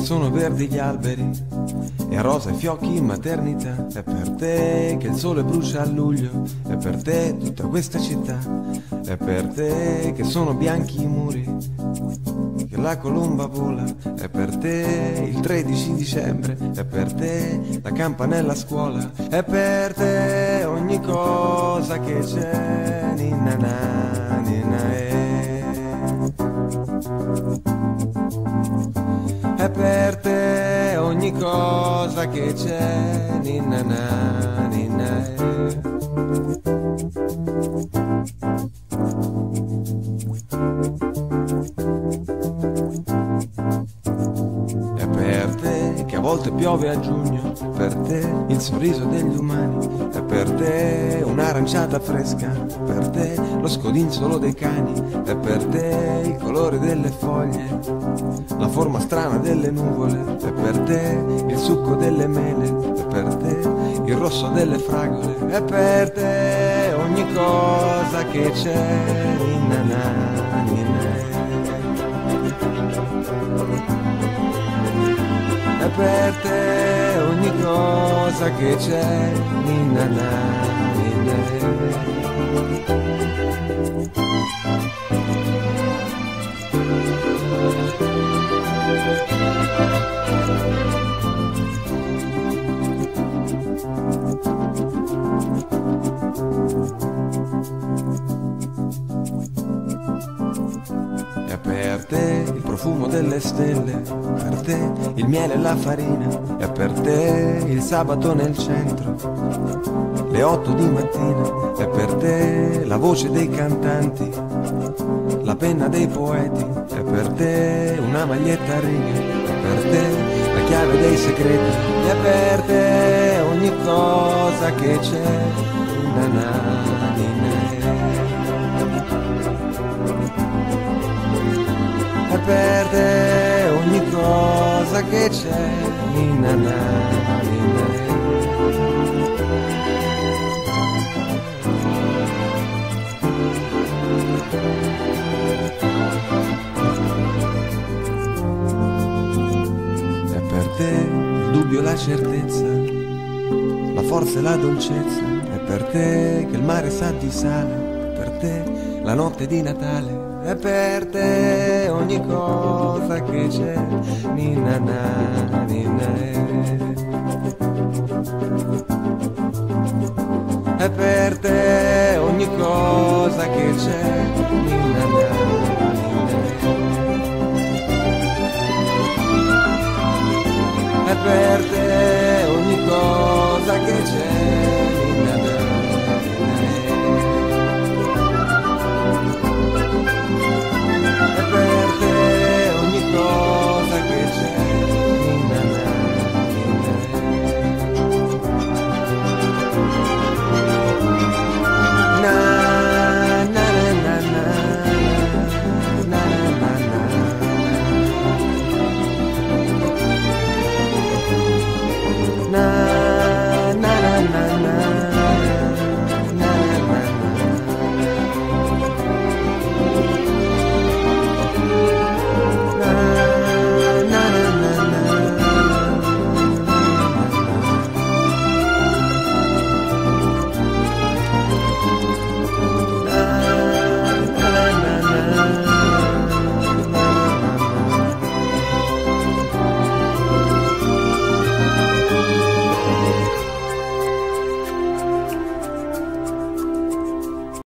sono verdi gli alberi e rosa i fiocchi in maternità. È per te che il sole brucia a luglio, è per te tutta questa città, è per te che sono bianchi i muri, che la colomba vola, è per te il 13 dicembre, è per te la campanella a scuola, è per te ogni cosa che c'è, ninna na, ninna è per te ogni cosa che c'è, ninna na, ninna è per te che a volte piove a giugno, è per te il sorriso degli umani, è per te un'aranciata fresca, è per te lo scodinzolo dei cani, è per te il colore delle foglie, la forma strana delle nuvole, è per te il succo delle mele, è per te il rosso delle fragole, è per te ogni cosa che c'è, ninna na, ninna è per te ogni cosa che c'è, ninna na, ninna è per te il profumo delle stelle, per te il miele e la farina, è per te il sabato nel centro, le 8 di mattina, è per te la voce dei cantanti, la penna dei poeti, è per te una maglietta a righe, è per te la chiave dei segreti, è per te ogni cosa che c'è, ninna na, ninna è per te ogni cosa che c'è, ninna na, ninna è per te il dubbio e la certezza, la forza e la dolcezza, è per te che il mare sa di sale, è per te la notte di Natale, è per te ogni cosa che c'è, ninna na, ninna è per te ogni cosa che c'è, ninna na, ninna è per te ogni cosa che c'è.